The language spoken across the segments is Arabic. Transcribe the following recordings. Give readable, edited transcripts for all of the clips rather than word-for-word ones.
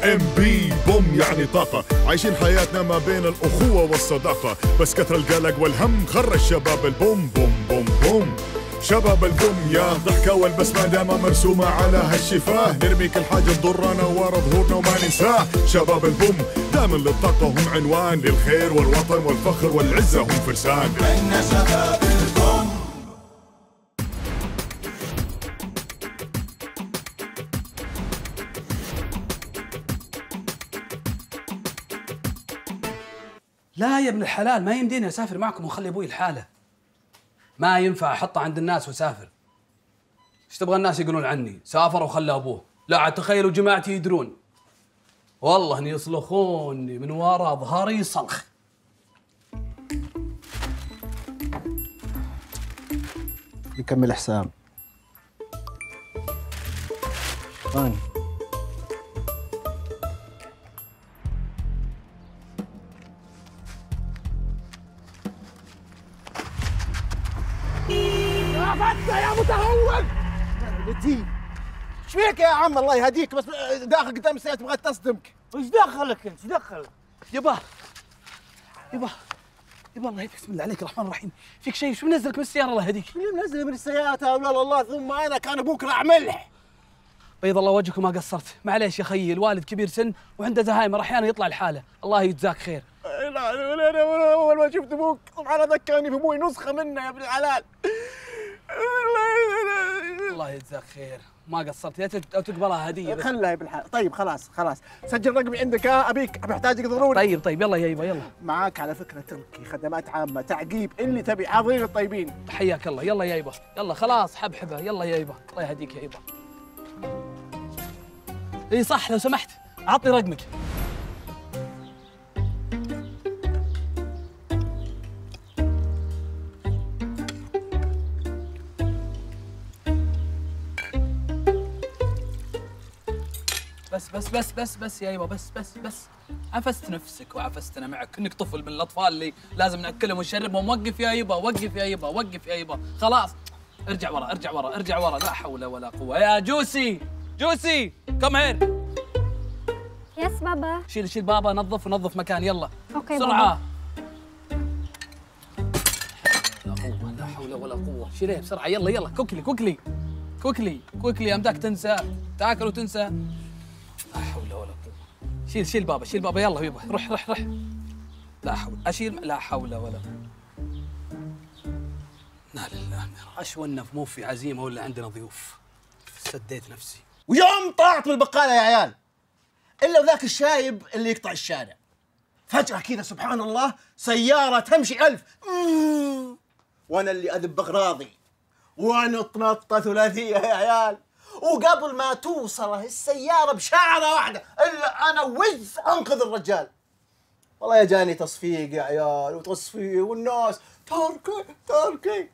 ام بي بوم يعني طاقة، عايشين حياتنا ما بين الأخوة والصداقة، بس كثر القلق والهم خرج شباب البوم بوم بوم بوم. شباب البوم يا ضحكة والبسمة دايما مرسومة على هالشفاه، نرمي كل حاجة تضرنا ورا ظهورنا وما ننساه. شباب البوم دائما للطاقة هم عنوان، للخير والوطن والفخر والعزة هم فرسان. احنا شباب البوم. لا يا ابن الحلال، ما يمديني اسافر معكم واخلي ابوي لحاله. ما ينفع احطه عند الناس واسافر. ايش تبغى الناس يقولون عني؟ سافر وخلى ابوه. لا عاد تخيلوا جماعتي يدرون والله اني يصلخوني من وراء ظهري صلخ. نكمل حساب. ثاني يا متهور لطيف، ايش فيك يا عم؟ الله يهديك، بس داخل قدام السيارة تبغى تصدمك. ايش دخلك انت؟ ايش دخلك؟ يبا الله يهديك، بسم الله عليك الرحمن الرحيم. فيك شيء؟ شو منزلك من السيارة الله يهديك؟ اللي منزل من السيارة يا ولاد الله، ثم انا كان ابوك راح ملح. بيض الله وجهك وما قصرت. معليش يا خيي، الوالد كبير سن وعنده زهايمر احيانا يطلع الحالة، الله يجزاك خير. لا اول ما شفت ابوك طبعا ذكرني في ابوي نسخة منه يا ابن الحلال. الله يجزاك خير، ما قصرت. يا تقبلها هدية بس. خلها يا ابن الحلال. طيب خلاص سجل رقمي عندك، ابيك بحتاجك ضروري. طيب يلا يا يبا يلا. معاك على فكرة تركي، خدمات عامة، تعقيب، اللي تبي، حاضرين الطيبين. حياك الله. يلا يا يبا يلا، خلاص حبحبه. يلا يا يبا، الله يهديك يا يبا. اي صح، لو سمحت عطني رقمك. بس يا يبا، بس عفست نفسك وعفستنا معك، كأنك طفل من الأطفال اللي لازم نأكلهم ونشربهم. وقف يا يبا، وقف يا يبا، خلاص. ارجع ورا، لا حول ولا قوة. يا جوسي كم هير. يس بابا. شيل بابا، نظف مكان، يلا. اوكي بسرعة. لا حول ولا قوة. شيليه بسرعة، يلا كوكلي. أمداك تنسى تاكل وتنسى. لا حول ولا قوة. شيل بابا، يلا يبا، روح. لا حول، اشيل، لا حول ولا قوة. لا لله، اشونف مو في عزيمة ولا عندنا ضيوف. سديت نفسي. ويوم طلعت بالبقالة يا عيال، إلا وذاك الشايب اللي يقطع الشارع، فجأة كذا سبحان الله سيارة تمشي 1000 وأنا اللي أذب أغراضي ونط ثلاثية يا عيال، وقبل ما توصل السيارة بشعرة واحدة إلا أنا وز أنقذ الرجال. والله جاني تصفيق يا عيال، وتصفيق والناس تركي.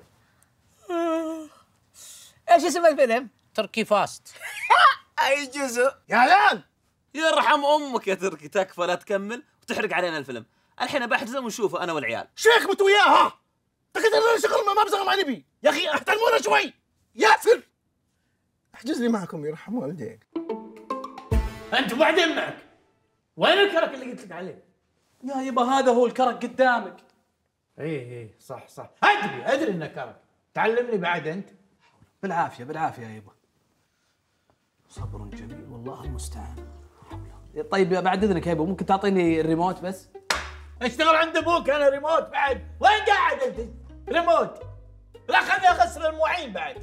ايش اسم الفيلم؟ تركي فاست. اي جزء؟ يا عيال يرحم امك يا تركي، تكفى لا تكمل وتحرق علينا الفيلم. الحين بحجزه ونشوفه انا والعيال. شيخ مت وياها، تقدر لنا شغل ما بزغ مع نبي يا اخي، احترمونا شوي. ياسر احجز لي معكم يرحم والديك. انت وبعدين معك، وين الكرك اللي قلت لك عليه؟ يا يبا هذا هو الكرك قدامك. ايه صح ادري انه كرك. تعلمني بعد انت. بالعافية يا يبا. صبر جميل والله المستعان. طيب بعد اذنك يا يبا، ممكن تعطيني الريموت بس؟ اشتغل عند ابوك انا ريموت بعد؟ وين قاعد انت؟ ريموت؟ لا خليني اغسل المواعين بعد.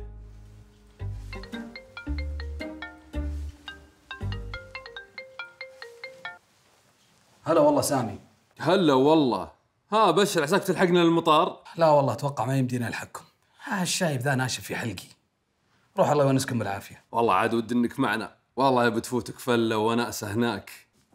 هلا والله سامي. هلا والله. ها بشر، عساك تلحقنا للمطار؟ لا والله اتوقع ما يمدينا الحقكم. الشايب ذا ناشف في حلقي. روح الله يونسكم بالعافيه. والله عاد ود انك معنا، والله يا بتفوتك فله وناسه هناك.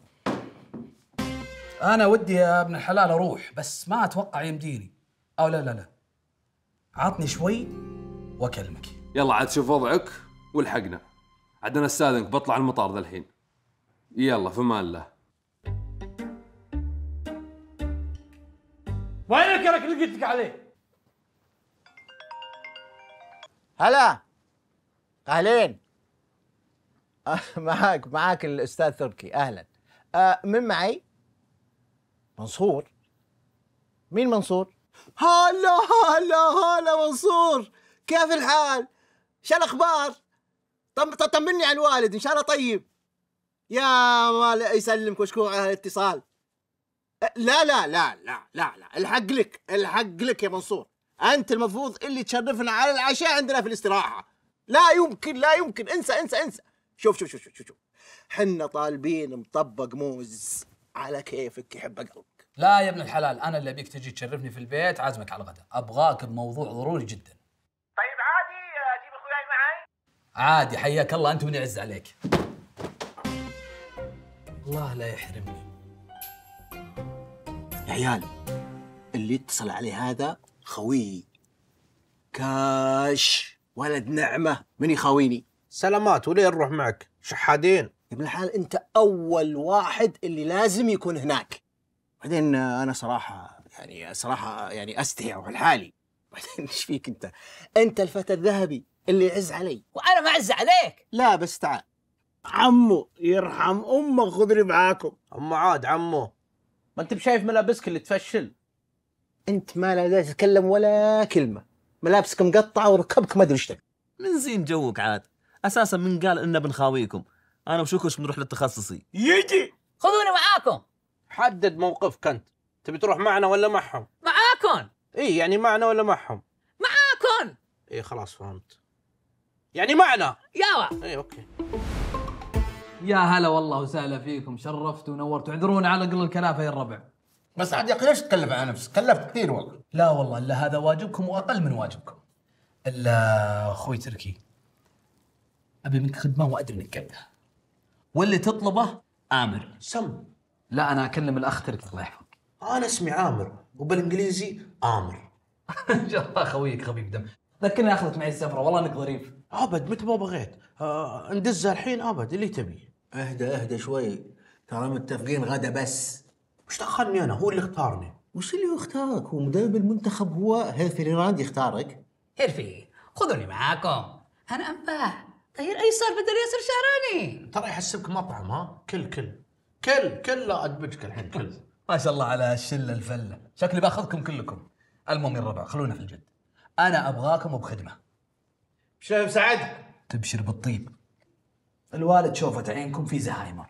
انا ودي يا ابن الحلال اروح، بس ما اتوقع يمديني. او لا عطني شوي واكلمك. يلا عاد شوف وضعك والحقنا. عاد انا استاذنك بطلع المطار ذا الحين. يلا في امان الله. وين الكرك اللي قلت لك عليه؟ هلا اهلين. معاك الأستاذ تركي، أهلا. من معي؟ منصور. مين منصور؟ هلا هلا منصور، كيف الحال؟ شو الأخبار؟ طمني عن الوالد، إن شاء الله طيب. يا مال يسلمك وشكور على الاتصال. لا لا لا لا لا لا، الحق لك يا منصور، أنت المفروض اللي تشرفنا على العشاء عندنا في الاستراحة. لا يمكن، انسى. شوف حنا طالبين مطبق موز على كيفك يحب قلبك. لا يا ابن الحلال، انا اللي ابيك تجي تشرفني في البيت، عازمك على الغداء، ابغاك بموضوع ضروري جدا. طيب عادي اجيب اخوياي معي؟ عادي، حياك الله، انت من يعز عليك. الله لا يحرمني. يا عيال، اللي اتصل عليه هذا خويي كاش، ولد نعمة، من يخاويني. سلامات، وليه نروح معك؟ شحادين. يا ابن الحلال، انت اول واحد اللي لازم يكون هناك. بعدين انا صراحة يعني استحي على حالي. بعدين ايش فيك انت الفتى الذهبي اللي يعز علي. وانا ما اعز عليك. لا بس تعال عمو يرحم امك، خذني معاكم. أما عاد عمو، ما انت بشايف ملابسك اللي تفشل. انت ما لا تتكلم ولا كلمة، ملابسك مقطعة وركبك ما ادري ايش. من زين جوك عاد، اساسا من قال اننا بنخاويكم؟ انا وشوكوش بنروح للتخصصي. يجي خذوني معاكم. حدد موقفك انت، تبي تروح معنا ولا معهم؟ معاكم. ايه يعني معنا ولا معهم؟ معاكم. ايه خلاص فهمت، يعني معنا. ياوا. ايه اوكي. يا هلا والله وسهلا فيكم، شرفتوا ونورتوا. اعذرونا على قل الكلافه يا الربع. بس عاد يا اخي ليش تكلف على نفسك؟ كلفت كثير والله. لا والله الا هذا واجبكم واقل من واجبكم. الا اخوي تركي، ابي منك خدمه وادري انك قدها، واللي تطلبه امر. سم. لا انا اكلم الاخ تركي الله يحفظك. انا اسمي عامر وبالانجليزي امر. ان شاء الله خويك خفيف دم. ذكرني اخذت معي السفره، والله انك ظريف. ابد متى ما بغيت. ندزها الحين ابد اللي تبي. اهدى شوي، ترى متفقين غدا بس. وش دخلني انا؟ هو اللي اختارني. وش اللي اختارك؟ هو مدرب المنتخب، هو هيرفيلاند يختارك. هرفي خذوني معاكم، انا انباه طير ايسر بدل ياسر شهراني. ترى يحسبك مطعم. ها كل لا ادبجك الحين كل. ما شاء الله على الشله الفله، شكلي باخذكم كلكم. المهم يا الربع، خلونا في الجد. انا ابغاكم بخدمه. شلون مساعدك؟ تبشر بالطيب. الوالد شوفت عينكم في زهايمر،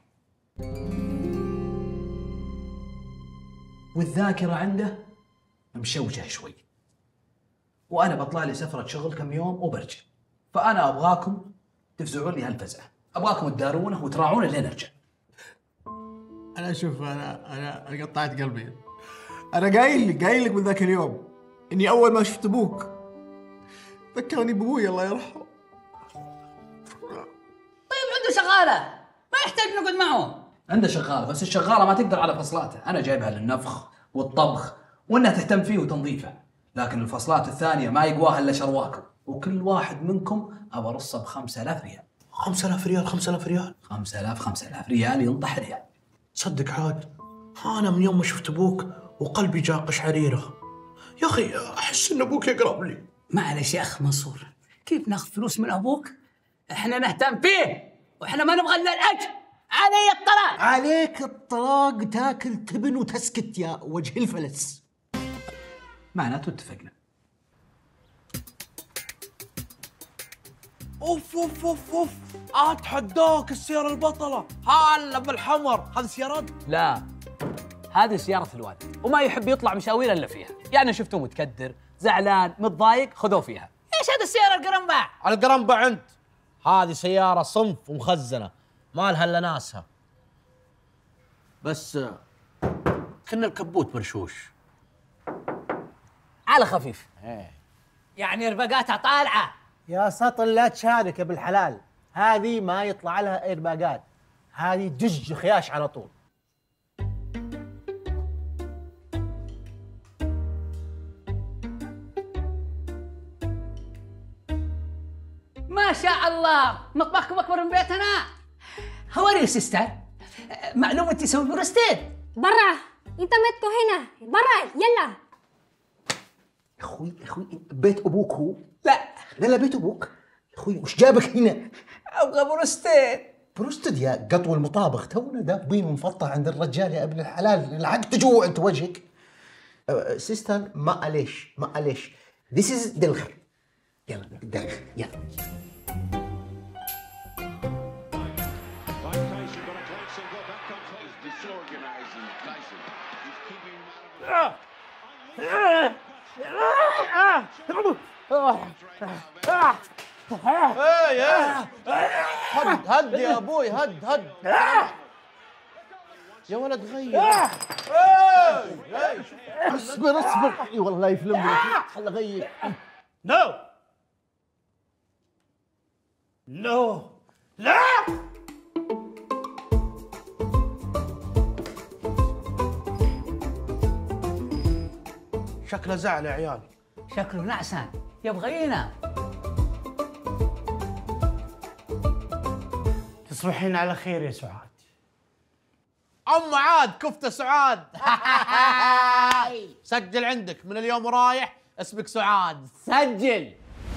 والذاكره عنده مشوشه شوي، وانا بطلع لي سفره شغل كم يوم وبرجع، فانا ابغاكم تفزعون لي هالفزعه، ابغاكم تدارونه وتراعونه لين ارجع. انا شوف، انا قطعت قلبي. انا قايل لك من ذاك اليوم اني اول ما شفت ابوك ذكرني بابوي الله يرحمه. طيب عنده شغاله، ما يحتاج نقعد معه. عنده شغاله، بس الشغاله ما تقدر على فصلاته، انا جايبها للنفخ والطبخ وانها تهتم فيه وتنظيفه، لكن الفصلات الثانيه ما يقواها الا شرواكم، وكل واحد منكم ابى ارصه ب 5000 ريال. 5000 ريال؟ 5000 ريال؟ 5000 ريال ينطح ريال. تصدق عاد انا من يوم ما شفت ابوك وقلبي جاء قشعريره. يا اخي احس ان ابوك يقرب لي. معلش يا اخ منصور، كيف ناخذ فلوس من ابوك؟ احنا نهتم فيه، واحنا ما نبغى الا الاجر. علي الطلاق. عليك الطلاق، تاكل تبن وتسكت يا وجه الفلس. معناته اتفقنا. اوف اتحداك السياره البطله. هلا بالحمر، هذه سيارات؟ لا هذه سيارة الوالد، وما يحب يطلع مشاوير الا فيها، يعني شفتوه متكدر زعلان متضايق خذوه فيها. ايش هذا السيارة القرنبع؟ على القرنبع انت. هذه سياره صنف ومخزنه، ما لها الا ناسها. بس كنا الكبوت مرشوش على خفيف. يعني رفقاتها طالعه. يا سطل لا تشارك يا بالحلال، هذه ما يطلع لها ايرباقات، هذه دج خياش على طول. ما شاء الله، مطبخكم اكبر من بيتنا. هو يو سيستر، معلومة تسوي بروستيت. برا، انت متكو هنا، برا يلا. اخوي بيت ابوك هو؟ لا بيت ابوك. اخوي وش جابك هنا؟ ابغى بروستيت. بروستد يا قطو المطابخ، تونا دابين مفطر عند الرجال يا ابن الحلال، الحق تجوع انت وجهك. سيستر معليش This is دلخ. يلا دلخ يلا. هد يا ابوي هد يا ولد غير. اصبر اي والله لا يفلمني، خل اغير. نو لا شكله زعل يا عيال. شكله نعسان يبغى ينام. تصبحين على خير يا سعاد. ام عاد كفته سعاد. سجل عندك من اليوم ورايح اسمك سعاد. سجل.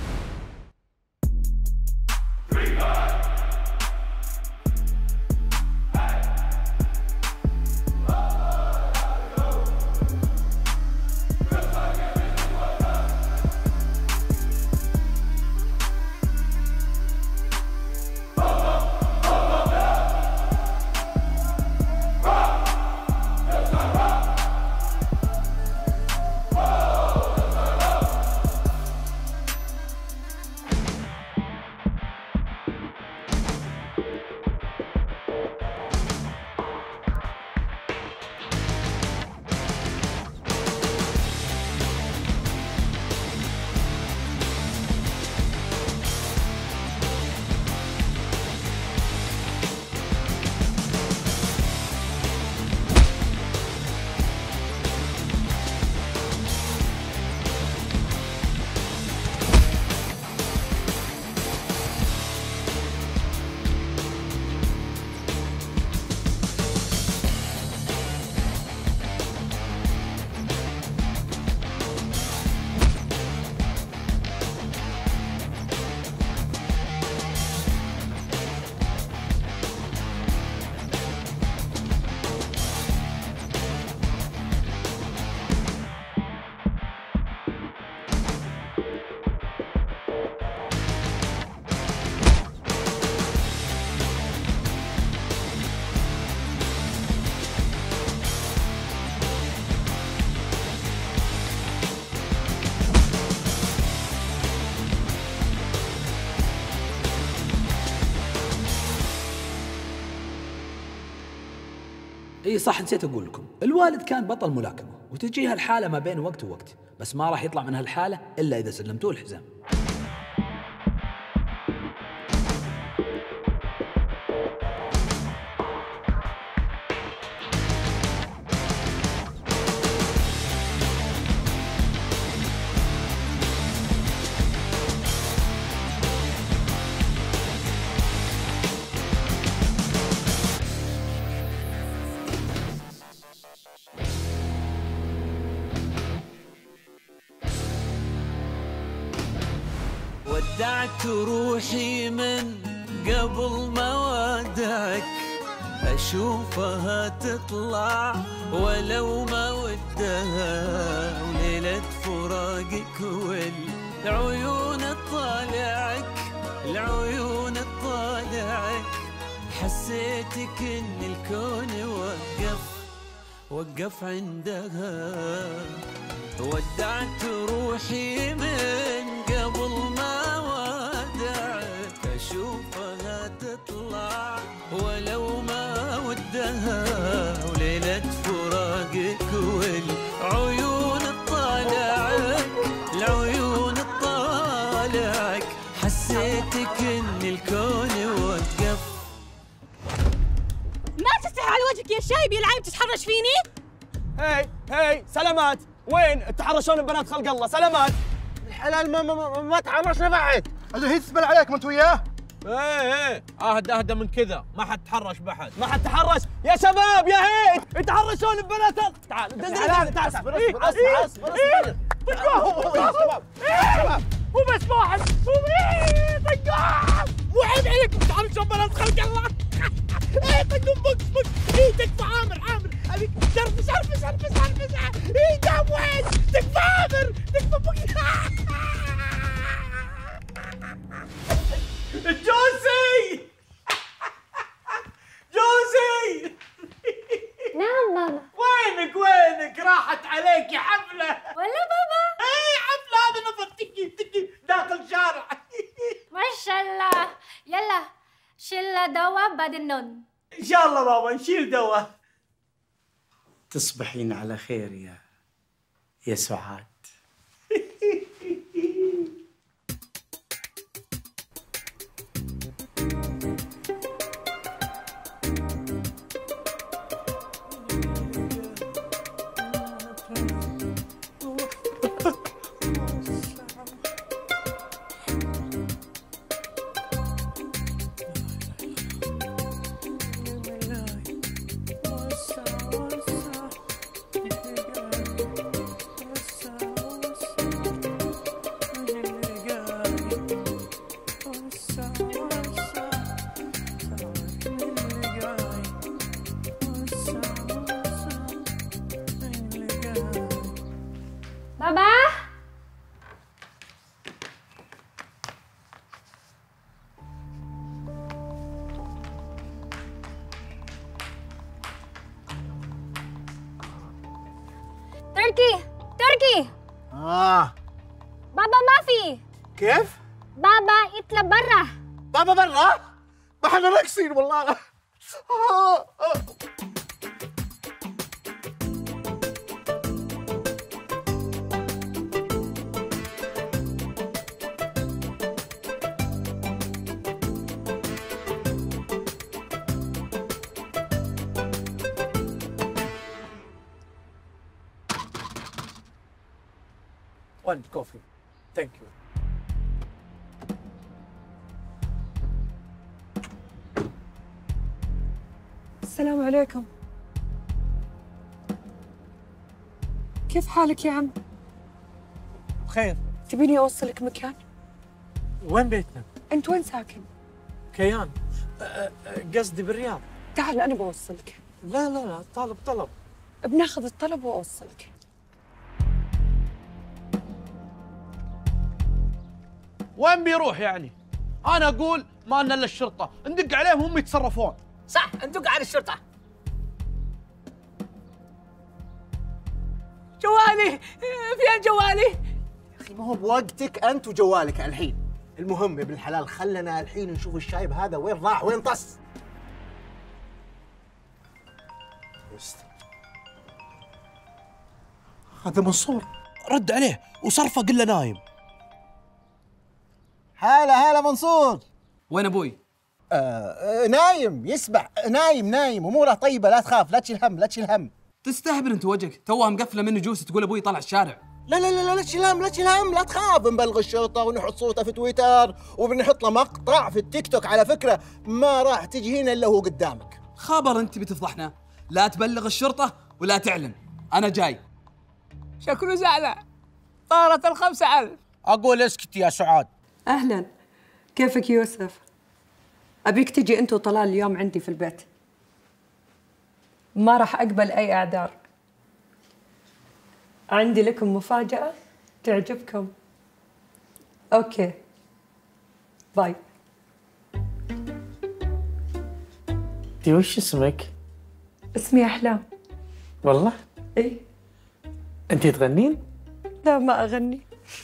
اي صح، نسيت اقول لكم الوالد كان بطل ملاكمه وتجيها الحاله ما بين وقت ووقت، بس ما راح يطلع من هالحاله الا اذا سلمتوه الحزام. ودعت روحي من قبل ما ودعك، أشوفها تطلع ولو ما ودها، وليلة فراقك والعيون تطالعك، العيون تطالعك، حسيتك إن الكون وقف عندها. ودعت روحي من قبل ما ودعك، أشوفها تطلع ولو ما ودها، وليلة فراقك والعيون تطالعك، العيون تطالعك، حسيتك إن الكون وقف. ما تستحي على وجهك يا شايب يا العيب تتحرش فيني؟ هي سلامات، وين تحرشون ببنات خلق الله؟ سلامات الحلال ما تحرشنا بعد. اجل هي تسبل عليك ما انت وياه. ايه اهدى من كذا، ما حد تحرش بحد، ما حد تحرش يا شباب. يا هيك يتحرشون ببنات. تعال تعال اصبر شباب مو بس واحد طقاهم، مو عيب عليكم تحرشون بنات خلق الله. ايه تكفى عامر ابيك ترفس ايه جاب وين تكفى عامر تكفى جوزي نعم بابا. وينك راحت عليك حفلة ولا بابا؟ ايه حفلة هذا نفر تكي داخل شارع ما شاء الله. يلا شيل دواء بعد النوم. ان شاء الله بابا نشيل دواء. تصبحين على خير يا سعاد. بابا. تركي. بابا ما في. كيف؟ بابا اطلع برا. بابا برا؟ ما احنا راقصين والله. One coffee. Thank you. السلام عليكم. كيف حالك يا عم؟ بخير. تبيني أوصلك مكان؟ وين بيتنا؟ أنت وين ساكن؟ كيان. قصدي بالرياض. تعال أنا بوصلك. لا طلب. بناخذ الطلب وأوصلك. وين بيروح يعني؟ أنا أقول ما لنا إلا الشرطة، ندق عليهم هم يتصرفون. صح، ندق على الشرطة. جوالي، فين جوالي؟ يا أخي ما هو بوقتك أنت وجوالك الحين. المهم يا ابن الحلال خلنا الحين نشوف الشايب هذا وين راح وين طس. هذا منصور. رد عليه وصرفه قل له نايم. هلا منصور. وين ابوي؟ نايم يسبح. نايم اموره طيبه لا تخاف لا تشيل هم. تستهبل انت وجهك، توها مقفله منه جوز تقول ابوي طلع الشارع. لا تشيل هم لا تخاف. نبلغ الشرطه ونحط صوته في تويتر وبنحط له مقطع في التيك توك. على فكره ما راح تجي هنا الا هو قدامك. خبر انت بتفضحنا. لا تبلغ الشرطه ولا تعلن. انا جاي. شكله زعلة. طارت 5000. أقول اسكت يا سعاد. أهلاً. كيفك يوسف؟ أبيك تجي أنت وطلال اليوم عندي في البيت. ما راح أقبل أي أعذار. عندي لكم مفاجأة تعجبكم. أوكي. باي. انتي وش اسمك؟ اسمي أحلام. والله؟ إيه. انتي تغنين؟ لا ما أغني.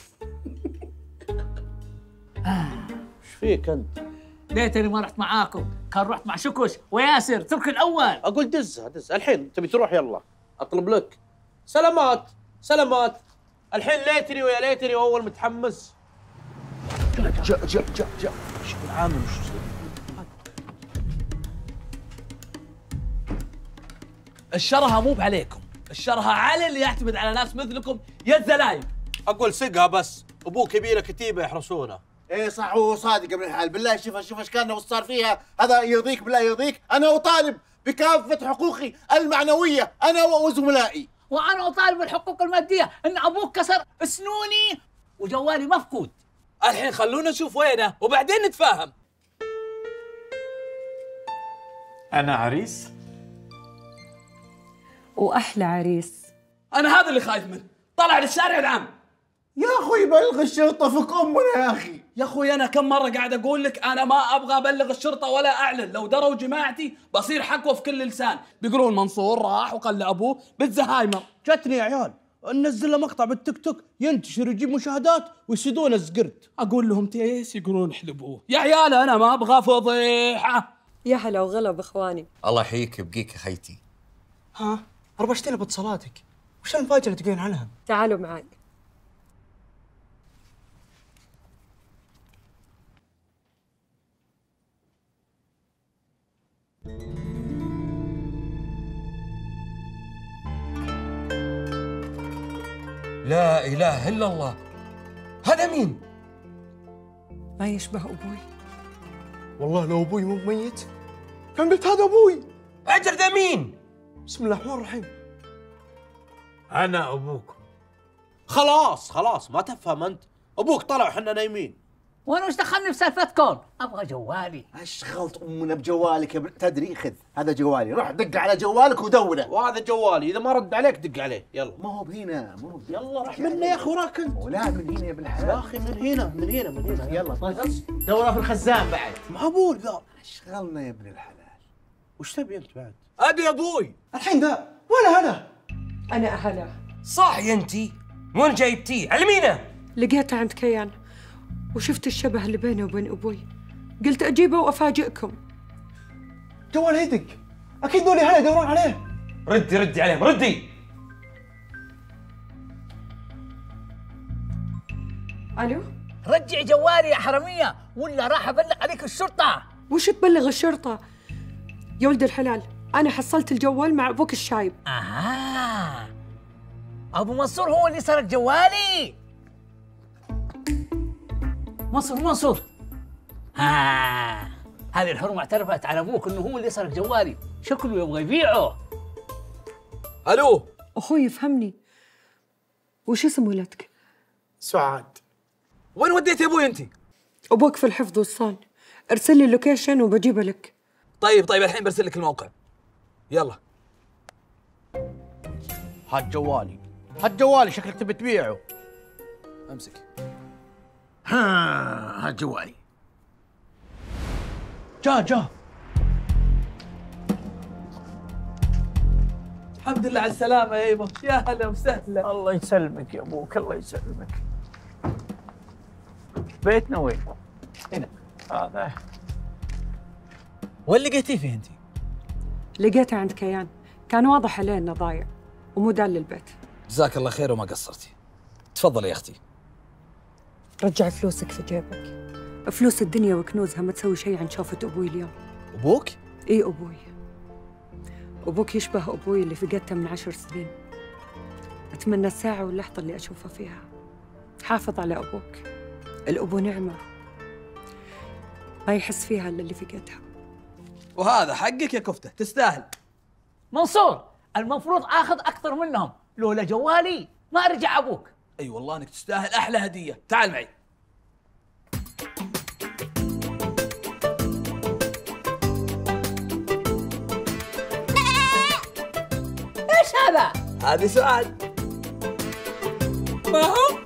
ايش فيك انت؟ ليتني ما رحت معاكم، كان رحت مع شكوش وياسر ترك الأول. أقول دز الحين تبي تروح يلا أطلب لك. سلامات. الحين ليتني ويا ليتني وأول متحمس. جاء شوف العامل وش يسوي. الشرها مو بعليكم، الشرها على اللي يعتمد على ناس مثلكم يا الزلايم. أقول سقها بس، أبوك يبي له كتيبة يحرسونه. ايه صح هو صادق ابن الحلال. بالله شوف اشكالنا وش صار فيها. هذا يرضيك بالله يرضيك. انا اطالب بكافه حقوقي المعنويه انا وزملائي. وأنا أطالب بالحقوق المادية، إن أبوك كسر سنوني وجوالي مفقود. الحين خلونا نشوف وينه وبعدين نتفاهم. أنا عريس؟ وأحلى عريس. انا هذا اللي خايف منه، طلع للشارع العام. يا اخوي بلغ الشرطه فك امنا يا اخي. يا اخوي انا كم مره قاعد اقول لك انا ما ابغى ابلغ الشرطه ولا اعلن، لو دروا جماعتي بصير حكوه في كل لسان، بيقولون منصور راح وقلع ابوه بالزهايمر. جتني يا عيال ننزل له مقطع بالتيك توك ينتشر يجيب مشاهدات ويسدون الزقرت. اقول لهم تيس يقولون احلبوه. يا عيال انا ما ابغى فضيحه. يا هلا وغلا باخواني. الله يحييك بقيك يا خيتي. ها 24 باتصالاتك، وش المفاجأة اللي تقولين عنها؟ تعالوا معي. لا إله إلا الله، هذا مين؟ ما يشبه أبوي. والله لو أبوي مو ميت كان قلت هذا أبوي. أجل ذا مين؟ بسم الله الرحمن الرحيم. أنا أبوكم. خلاص ما تفهم أنت، أبوك طلع وحنا نايمين. وانا وش دخلني بسالفتكم؟ ابغى جوالي. ايش غلط امنا بجوالك يا تدري؟ خذ هذا جوالي، روح دق على جوالك ودوله. وهذا جوالي، اذا ما رد عليك دق عليه. يلا ما هو بهنا، مو يلا راح منا يا اخي وراك انت. ولا من هنا يا ابن الحلال يا اخي من هنا. يلا طيب دوره في الخزان بعد. معقول ذا اشغلنا يا ابن الحلال. وش تبي انت بعد؟ أبي أبوي. الحين ذا ولا هلا. أنا أهلا. صاحي أنتي؟ وين جايبتيه؟ علمينا. لقيته عند كيان وشفت الشبه اللي بينه وبين أبوي، قلت أجيبه وأفاجئكم. جوال يدق، أكيد ذولي هلا يدورون عليه. ردي عليهم، ردي. ألو؟ رجعي جوالي يا حرامية ولا راح أبلغ عليك الشرطة. وش تبلغ الشرطة؟ يا ولد الحلال أنا حصلت الجوال مع أبوك الشايب. أبو منصور هو اللي سرق جوالي. منصور هذه الحرمة اعترفت على أبوك إنه هو اللي سرق جوالي، شكله يبغى يبيعه. ألو أخوي فهمني، وش اسم ولدك؟ سعاد. وين وديت يا أبوي أنت؟ أبوك في الحفظ والصان، ارسل لي اللوكيشن وبجيبه لك. طيب الحين برسل لك الموقع. يلا هات جوالي شكلك تبي تبيعه. امسك. هات جوالي. جا الحمد لله على السلامة يا يبا. يا هلا وسهلا. الله يسلمك يا أبوك، الله يسلمك. بيتنا وين؟ هنا. هذا. وين لقيتيه فيه أنت؟ لقيته عند كيان، كان واضح عليه إنه ضايع ومو دال للبيت. جزاك الله خير وما قصرتي. تفضلي يا أختي. رجع فلوسك في جيبك، فلوس الدنيا وكنوزها ما تسوي شيء عن شوفة أبوي اليوم. أبوك؟ إيه أبوي. أبوك يشبه أبوي اللي فقدته من 10 سنين. أتمنى الساعة واللحظة اللي أشوفه فيها. حافظ على أبوك، الأبو نعمة ما يحس فيها إلا اللي فقدها. وهذا حقك يا كفتة، تستاهل. منصور المفروض آخذ أكثر منهم، لولا جوالي ما رجع أبوك. أي والله أنك تستاهل أحلى هدية. تعال معي. إيش هذا؟ هذه سعاد. ما هو؟